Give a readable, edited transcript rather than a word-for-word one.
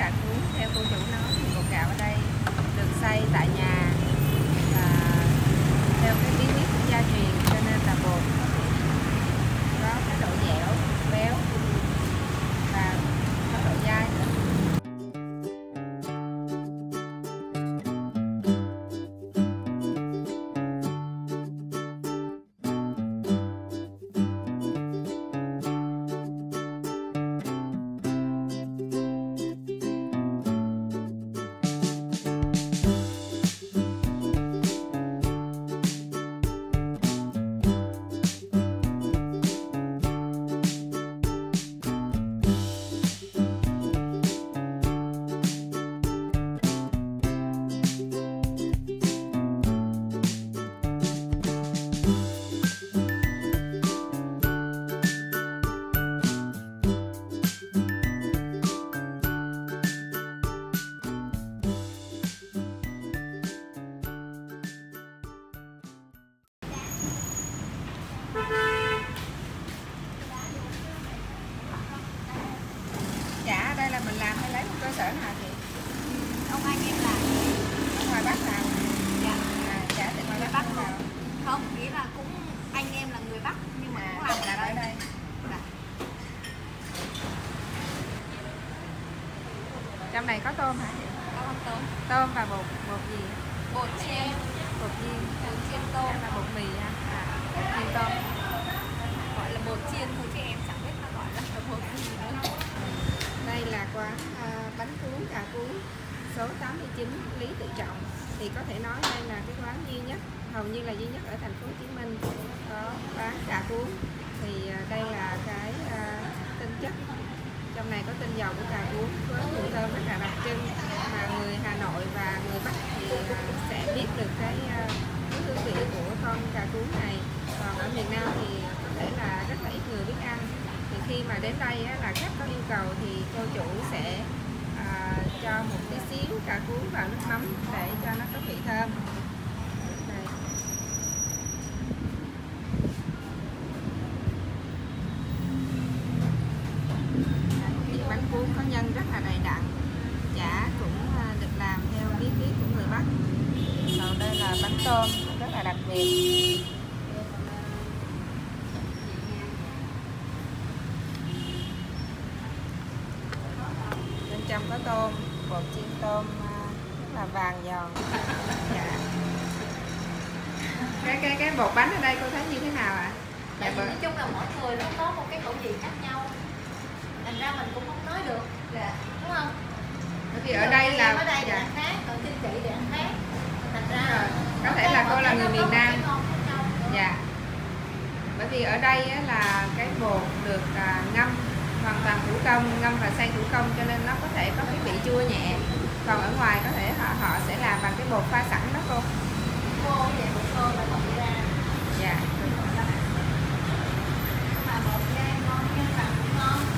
cà cuống. Theo cô chủ nói thì bột gạo ở đây được xay tại nhà và theo cái bí quyết của gia truyền, cho nên là bột có cái độ dẻo, béo và có độ dai nữa. Chả ở đây là mình làm hay lấy một cơ sở nào chị? Ông anh em làm Ở ngoài Bắc làm. dạ. Chả từ ngoài Bắc nào? Không, nghĩa là cũng anh em là người Bắc nhưng mà cũng làm ở đây. Dạ. Trong này có tôm hả chị? Có con tôm. Tôm và bột gì? Bột chiên. Bột chiên. Bột chiên tôm. Là bột mì ha. Bột chiên tôm. Gọi là bột chiên thôi chứ em chẳng biết nó gọi là bột gì nữa. Đây là quán bánh cuốn cà cuốn số 89 Lý Tự Trọng. Thì có thể nói đây là cái quán duy nhất, hầu như là duy nhất ở thành phố Hồ Chí Minh có bán cà cuốn. Thì đây là cái tinh chất. Trong này có tinh dầu của cà cuốn với mùi thơm rất là đặc trưng, mà người Hà Nội và người Bắc thì sẽ biết được cái hương vị của con cà cuốn này. Còn ở miền Nam thì có thể là rất là ít người biết ăn. Thì khi mà đến đây là khách có yêu cầu thì cô chủ sẽ cho một tí xíu cà cuốn vào nước mắm để cho nó có vị thơm. Đây. Bánh cuốn có nhân rất là đầy đặn, chả cũng được làm theo bí quyết của người Bắc. Còn đây là bánh tôm rất là đặc biệt. Bên trong có tôm, bột chiên tôm rất là vàng giòn. Dạ. Cái bột bánh ở đây cô thấy như thế nào ạ? Tại vì nói chung là mỗi người nó có một cái khẩu vị khác nhau, thành ra mình cũng không nói được, đúng không? Bởi vì ở đây là ở đây để ăn khác, còn trên chị để ăn khác, thành ra rồi. Có thể là cô là người miền Nam. Dạ. Bởi vì ở đây là cái bột được ngâm hoàn toàn thủ công, ngâm và xay thủ công, cho nên nó có thể có cái vị chua nhẹ. Còn ở ngoài có thể họ sẽ làm bằng cái bột pha sẵn đó cô. Khô vậy, bột khô là bột ra. Dạ. Mà bột ra ngon, nhân làm cũng ngon.